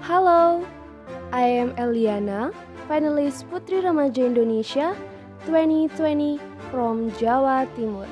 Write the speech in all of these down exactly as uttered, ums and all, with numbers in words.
Halo, I am Eliana, finalist Putri Remaja Indonesia twenty twenty from Jawa Timur.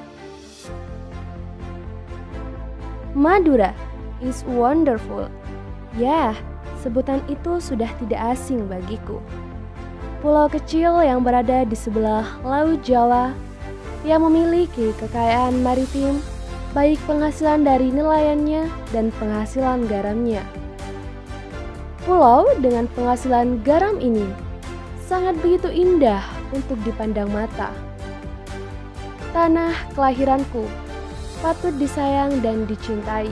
Madura is wonderful. Ya, sebutan itu sudah tidak asing bagiku. Pulau kecil yang berada di sebelah Laut Jawa yang memiliki kekayaan maritim, baik penghasilan dari nelayannya dan penghasilan garamnya. Pulau dengan penghasilan garam ini sangat begitu indah untuk dipandang mata. Tanah kelahiranku patut disayang dan dicintai.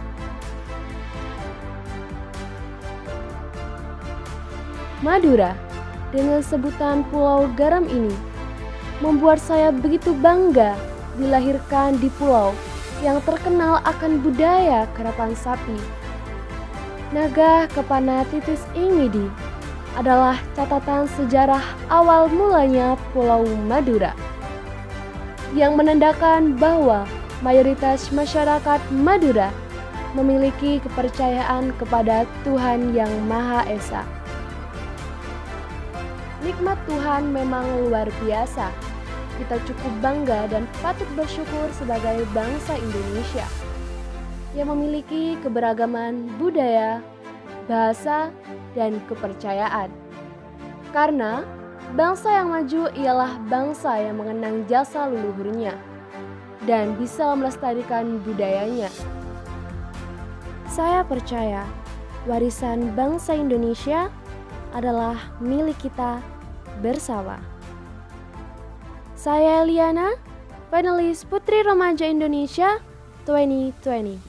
Madura dengan sebutan Pulau Garam ini membuat saya begitu bangga dilahirkan di pulau yang terkenal akan budaya karapan sapi. Naga Kepana Titis Ingwidi adalah catatan sejarah awal mulanya Pulau Madura yang menandakan bahwa mayoritas masyarakat Madura memiliki kepercayaan kepada Tuhan Yang Maha Esa. Nikmat Tuhan memang luar biasa. Kita cukup bangga dan patut bersyukur sebagai bangsa Indonesia yang memiliki keberagaman budaya, bahasa, dan kepercayaan. Karena bangsa yang maju ialah bangsa yang mengenang jasa leluhurnya dan bisa melestarikan budayanya. Saya percaya warisan bangsa Indonesia adalah milik kita bersama. Saya Eliana, finalis Putri Remaja Indonesia twenty twenty.